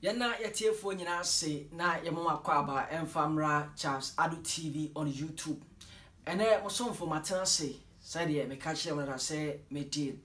Yana yetiefo nyina se na yemoma kwaba emfamra Charles Adu TV on YouTube. Ene mosomfo matena se sade me ka kire mara se meti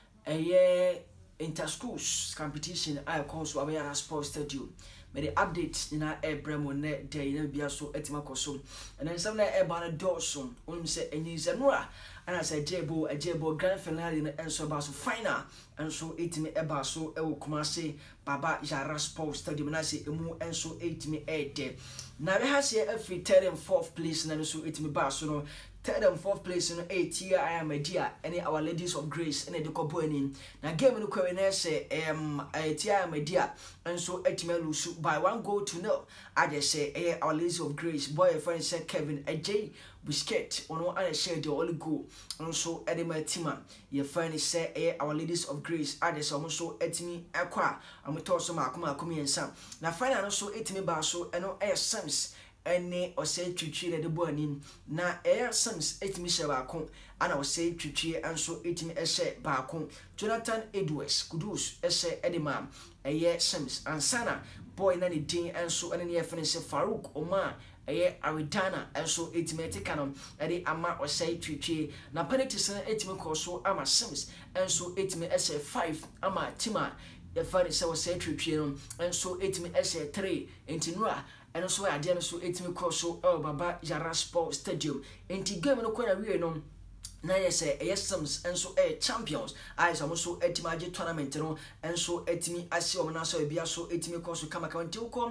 eye inter-schools competition I call so abaya sports stadium. Me the update na ebremo ne day na bia so etima koso. And then some na eba na doso onum se enyizenura and I said Jebo grand finale na enso ba so final and so etimi eba so e wo Kumasi Baba Yara Sports Stadium na se emu enso etimi ede. Na we ha se every 3rd and 4th place na so etimi ba so no 3rd and 4th place no 8 year I am a dear any our ladies of grace and the kobo enin na game no kwa na say 8 year I am a dear and so etimi lose by 1 goal to 0. I just say our ladies of grace boy friend said Kevin AJ Biscuit ono ana share the only goal and so edema tima ye find say our ladies of grace I just so etimi akwa amoto so makoma ensa na final no so etimi ba so eno Sams ene o say twitwi de bo anim na Sams etimi share ba kon ana o say twitwi anso etimi share ba kon Jonathan Edwards Kudus ese edema Sams ansana boy na ni din anso ene ye finish Farouk Omar Aridana and so etime canon ade ama or say twitwi na penalty sen etime call so ama Sims and so etime essay 5 ama tima the find say was say twitwi and so etime essay 3 entinua and so ade no so etime call so Baba Yara Sports Stadium enti game no kwa na wie no na yes Sims and so champions I so also etimaje tournament no and so etimi ase o na so bia so etimi ko so kama nti ko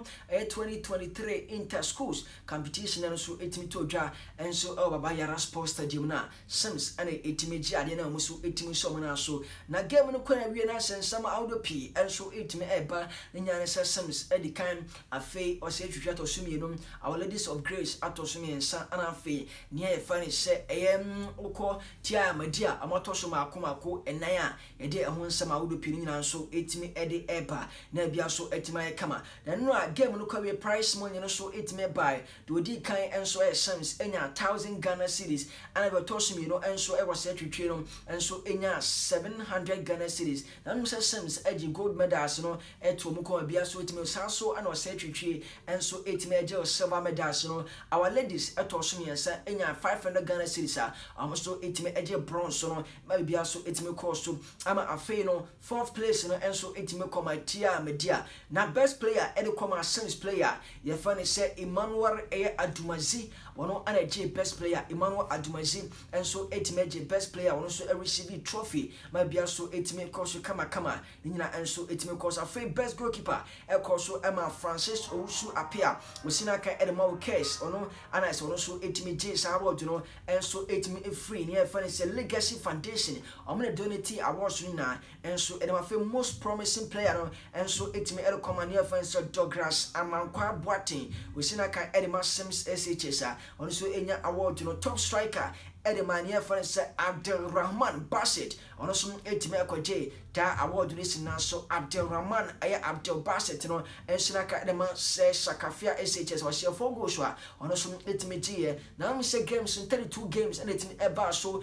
2023 inter schools competition and so etimi to dwa and so Baba Yara Sports Stadium na Sims and etimi ji ade na mo so etimi so na so na game no kwa na wie na sensama audio p and so etimi eba nya ne Sims edikan afi o se twitwa to sumi no our ladies of grace atosumi ensa ana afi ne e fani se uko tia madia amato so makomako enan a ede ehon nsama wodo pini nyina so etimi ede eba na bia so etima kama na no a game no kwawe price money no so etimi buy do di kan enso Sims enya 1000 Ghana cedis and be to mi no enso e was etwetwe no enso enya 700 Ghana cedis na no say Sims egi gold medals no eto mu ko bia so etimi so ana was etwetwe enso etimi egi silver medals no our ladies eto so mi ensa enya 500 Ghana cedis a almost etime eje bronze no ma bia so etime cost ama afei no 4th place no enso etime koma tia media na best player e de koma Sims player ye fani say Emmanuel Adumazi wono ana je best player Emmanuel Adumazi enso etime je best player wono so receive trophy ma bia so etime cost kama nyina enso etime cost afei best goalkeeper e cost so Emma Francis Owusu apia wosina kan e de ma case ono ana so wono so etime je sa award no enso etime free near funny say legacy foundation I'm gonna donate awards na and so and my most promising player no and so etime e come near funny say Douglas Amankwa Boateng we see na kan Edema Sims SHS on so enya award no top striker Edema near funny say Abdelrahman Bassett on so etime akwaje da award this na so Abdelrahman Abdel Bassett no and so na kan Edema say Sakafia SHS was share 4 goals on so etime je na me say games in 32 games and etime eba so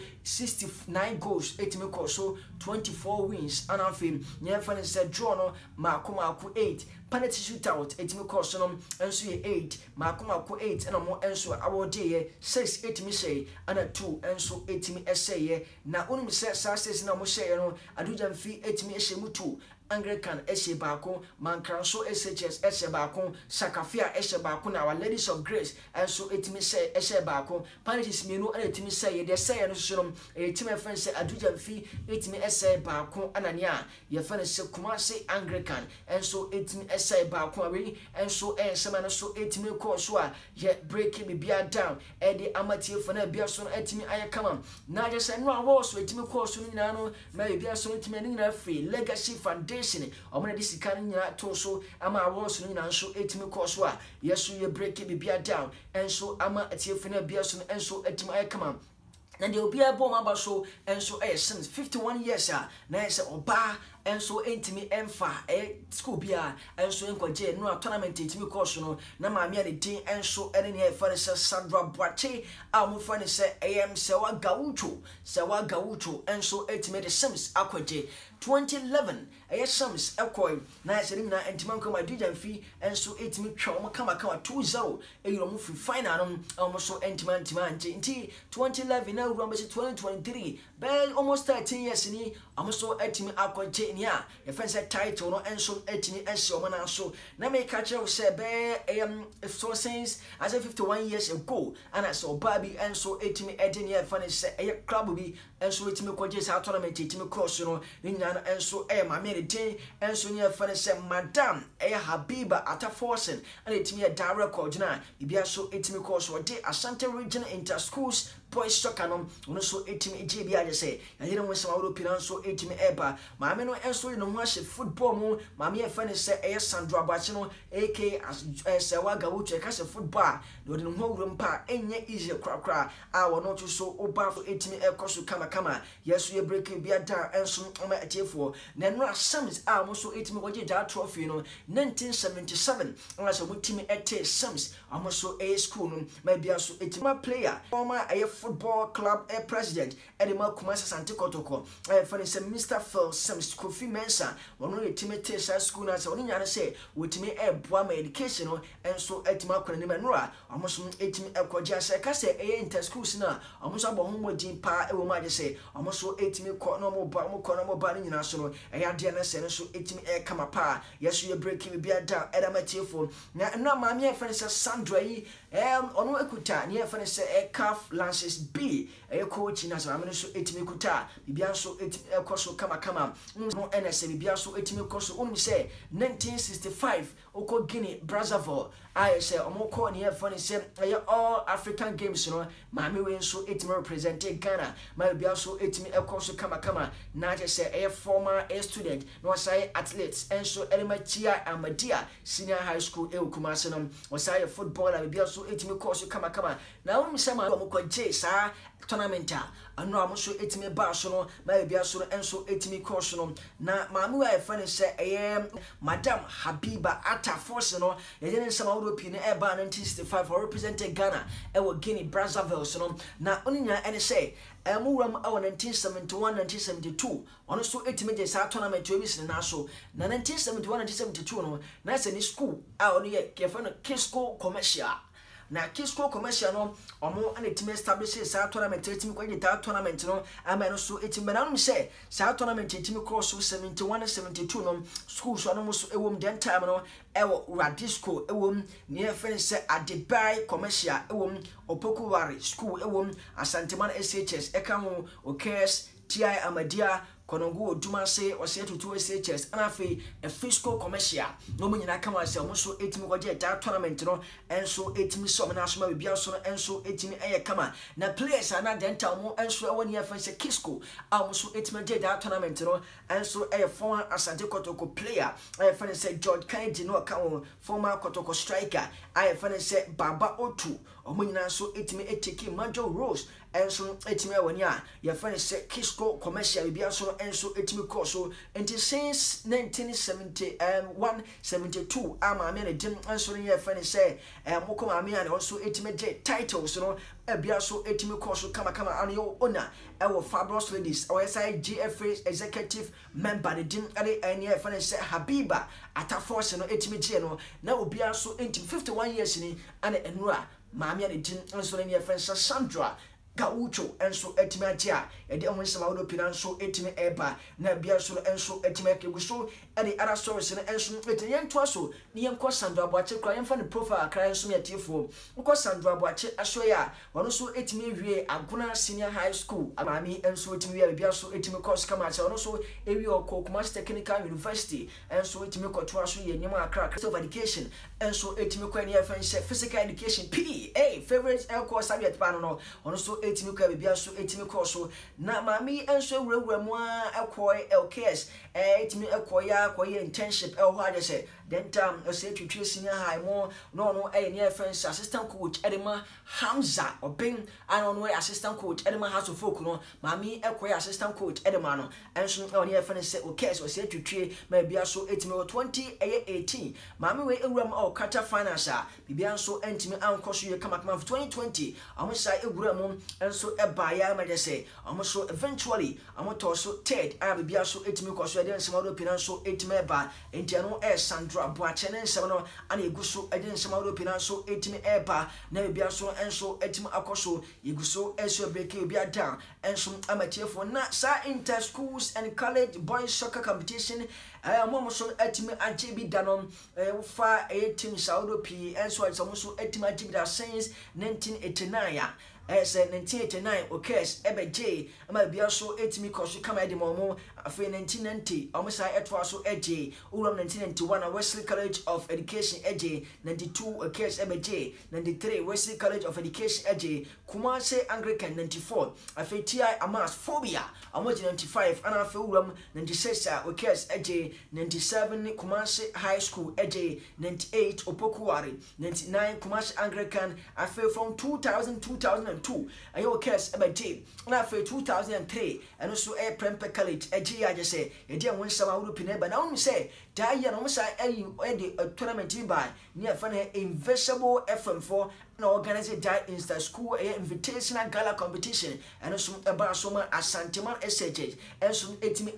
69 goals etime ko so 24 wins and afim near funny said draw no makomako 8 penalty shootout etime ko so no enso ye 8 makomako 8 and mo enso award ye 6 etime say and 2 enso etime essay na onum say success na mo share no adujan fi etime ehye mu 2 Anglican eshe bako Mankranso SHS eshe bako Sakafia eshe bako na our ladies of grace and so etimi say eshe bako panitis mienu and etimi say they say no so etimi friend say aduja fi etimi eshe bako anania ye friend say Kumasi Anglican and so etimi eshe bako we and so sama no so etimi ko so a ye break me bia down e the amateur for na bia so etimi ayakama na just say no awo so etimi ko so nyina no na bia so etimi nyina free legacy foundation omna this kan nyina to so ama awards no nyina so etimi course a yeso ye break it bia down and so ama atiefo na bia so and so etimi ayakama na de obi abo maba so enso Sims 51 years na say oba enso entimi emfa school bia enso enkwaje no tournament entimi course no na maami ade din enso ene ne fa ne se Sandra Boache a mo fa ne se se wa gaucho enso entimi de Sims akwaje 2011 Sims ekoi na se ni na entimi nko ma dijan fi enso entimi twa mo kama 2-0 eyiro mo fi final no mo so entimi nti 2011 na uru 2023 almost 13 years ni amoso etimi akwaje ni a ye fancy title no enso etimi ese o na so na me ka kire say so since as 51 years ago and I saw Barbie enso etimi edin ye fancy say club bi enso etimi kwaje sa tournament etimi cross no ni nyina enso ma me den enso ni ye fancy say Madam Habiba Ataforsen and etimi da record na bibia so etimi cross o de Ashanti region inter schools boys soccer no so etimi eje bia je say yere won sama European so etimi eba maame no enso no ho ahye football mu maame e fa ne say Sandra Boache no ak se wa gawuche ka se football no de no ho wurum pa enye easy krakra a wono to so oba for etimi ekoso kama yeso ye break bia da enso ma etiefo na no Sims a mo so etimi goje da trophy no 1977 nga so mutimi ete Sims amo so school no ma bia so etimi player former football club president Edema Kumasi Asante Kotoko for the Mr. Phil Sims Kofi Mensa one of the timete school na so nyane say wotimi boa ma education and so etima kwana ni manura almost etimi ekwaje say ka say inter schools na almost abo ho din pa e wo ma je say almost so etimi ko no mo ba ni nyina so no ade na say no so etimi kama pa yeso ye break bi ada edamatiefo na maami e friend say Sandra yi ono ekuta ni e friend say calf lances B coach na so amene so etimi kuta bibia so etimi ekoso kama no NS bibia so etimi koso say 1965 oko Guinea Brazzaville I say omoko ni e funny say all African games no maami we so etimi represent Ghana ma bibia so etimi ekoso kama na je say former student no say athletes and so Elimachia Amadia senior high school Kumasi no was say footballer bibia so etimi koso kama na wo say ma omoko je sa tournament ano amoso etimi ba so no ma bibia so enso etimi course no na maami we funny say Madam Habiba Ataforsen no ye ne sama European eba 1965 for represented Ghana Guinea Brazzaville so no na oninya ene say muram 1971 1972 ono so etimi je sa tournament we bis na so na 1971 1972 no na say ni school ono ye kefa no Kisco commercial na Kisco commercial no omo an etimi establish sa tournament etimi kwaje ta tournament no ama no so etimi na no say sa tournament etimi cross so 71 72 no school so no so ewom den time no Radisco ewom near friend say Adebai commercial ewom Opokuwari school ewom Asante SHS eka ho okes TI Amadia Konongo Oduma say or say to SHS and afi a fiscal commercial no money na come say so etimi goje that tournament no and so etimi so na so ma bia so and so etimi kama na players are na dental mo and so one year say Kisco so etimi je that tournament no and so former Asante Kotoko player friend say George Kennedy no account former Kotoko striker friend say Baba Otu omonyina so etimi etiki major roles and so etimi awanya your friend say Kisco commercial bia so and so etimi course so until since 1971 72 ama me dem and so your friend say moko ma me and also etimi titles no bia so etimi course kama and your owner Fabulous Ladies or GFA executive member the dim and your friend say Habiba Ataforsen no etimi no na obia so into 51 years ni and enura maami ade din enso ne friend Sandra Gaucho enso etimi atia e de onwe sama wodo pina enso etimi eba na bia so enso etimi akeguso e de other stories ne enso etimi yento so ne yenko Sandra Boache kra yemfa ne profile kra enso metifo nko Sandra Boache asoya wono so etimi wie Aguna Senior High School maami enso etimi wie bia so etimi course kama acha wono so ewi Kumasi Technical University enso etimi koto aso ye nyima akra of education enso etimi kwa ne friend physical education PE favorite course subject pa no wono so etimi kwa bibia so etimi kɔ so na maami enso ewurawura mu a ekɔ LKS etimi ekɔ ya internship ɛwɔ hɔ ade sɛ then time ɔsɛ twitwe senior high mo no near friends assistant coach edema Hamza Obeng and no assistant coach edema House of Folk no maami ekɔ assistant coach edema no enso near friends sɛ okay so ɔsɛ twitwe ma bia so etimi 2018 maami we ewuram Kata finance bibia so entimi ankɔ so ye kama 2020 amo sai ewura mu enso eba ya ma de say amo so eventually amo to so third bibia so etimi kɔ so de nsema do pina so etimi eba entiano Sandra Boache ne nsema no ana egu so de nsema do pina so etimi eba na bibia so enso etimi akɔ so egu so eso beke bia down enso amatiefo na sa inter schools and college boys soccer competition amo so etimi agye bi danom fa team Saudi P enso amo so etimi agye bi da since 1989 ya 1989 okes ebeje ama bia so etimi koso kama de momo afi 1990 omusa etwa so eje uram 1991 Wesley College of Education eje 92 okes ebeje 93 Wesley College of Education eje Kumase Anglican 94 afi TI Amas Phobia amoje 95 ana afi uram 96 okes eje 97 Kumase High School eje 98 Opokuwari 99 Kumase Anglican afi from 2002 ayo case ebeje na fe 2003 eno so Prempe College eje ya je say e de won sama wo pine ba na won say da ye no say e tournament bi ba near fa na Invisible FM4 na organize that insta school invitational gala competition eno so eba so ma Ashanti man SHH enso etimi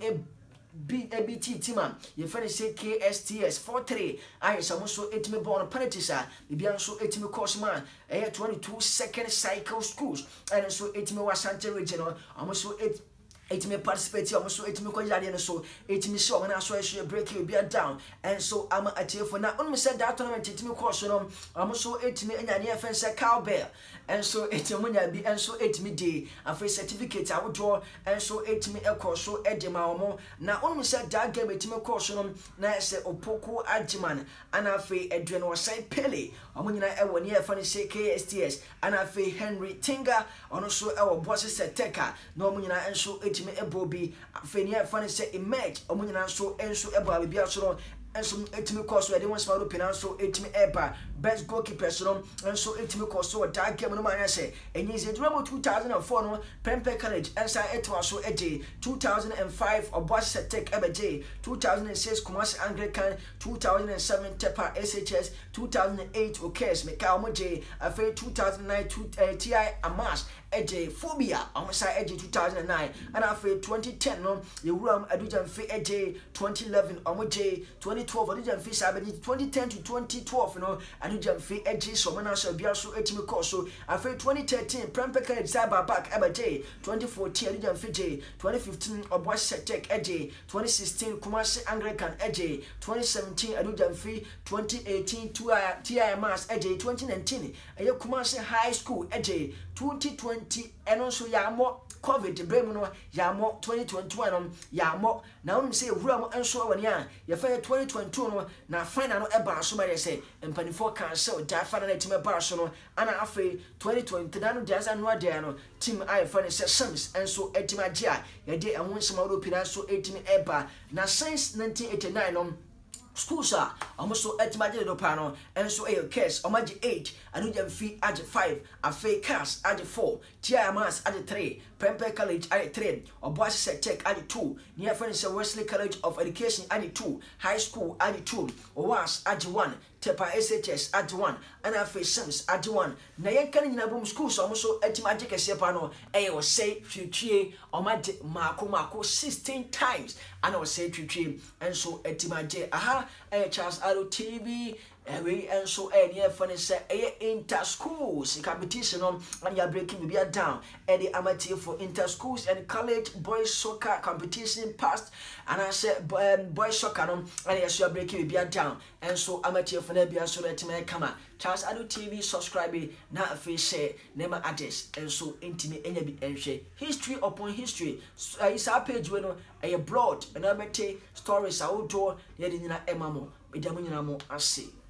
BT Tima, you finish KSTS 43. I am so etime born penalties. Bibian so etime course man. 22 second cycle schools. And so etime Ashanti regional. Almost so etime participate almost so etime ko yade so etime show na so break you be down and so am atiefo na on me said that tournament etime course no almost so etime anya ne fence cowbell and so etime nya bi and so etime day and for certificate I would draw and so etime course so edema omo na on me said that game etime course no na say opoko agiman and afi edwe no sai pele omo nyina e woni e fa ne KSTS and afi Henry Tinga ono so e wo boss seteka na omo nyina and so etime ebobi afenia fa ne say emerge omo nyina so enso ebo bia so no enso etime course we dey one small open so etime eba best goalkeeper so enso etime course so that game no man say enyi ze drum 2004 no Prempe College ensa etwa so eje 2005 Obosh Tek ebeje 2006 Kumasi Anglican 2007 Tepa SHS 2008 Okes Meka omoje afa 2009 TI Amas eje Phobia omosa eje 2009 and afa 2010 no yewuram adujamfe eje 2011 omoje 2012 adujamfe sabeji 2010 to 2012 no adujamfe eje so mana so bia so etimi course so afa 2013 Prempe College cyber back ebeje 2014 adujamfe je 2015 Obosh Tek eje 2016 Kumasi Anglican eje 2017 adujamfe 2018 TI Mass eje 2019 eye Kumasi High School eje 2020 and also yamo COVID bremu no yamo 2021 no yamo na won say ewura enso wani a ye fa 2022 no na final no eba so ma ye say empanifo cancel da final na team eba so no ana afa 2023 no dia za no ade no team I fa ne say Shams enso etim age a ye de enwon sema ro pina so etim eba na since 1989 no schools are almost so etimaje do pano and so a case omaji 8 anu jam fee age 5 a fake cast age 4 TIMAS age 3 Prempe College age 3 Obosh Tek age 2 near friends Wesley College of Education age 2 high school age 2 Owas age 1 Tepa SHS age 1 and a face Sims age 1 na yenkan nyina bom schools almost so etimaje kese pano e o say twitwie omaje mako 16 times and o say twitwie and so etimaje aha Charles Aro TV we and so near funny say inter schools competition and you're breaking me down the amateur for inter schools and college boys soccer competition past and I said boys soccer and yes you're breaking me down and so amateur for nebia so let me come Charles Ado TV subscribe na afi share nema address and so intimi enya bi enhwe history upon history is our page we no a blood and abete stories awodo ye de nyina emamo medamu nyina mo ase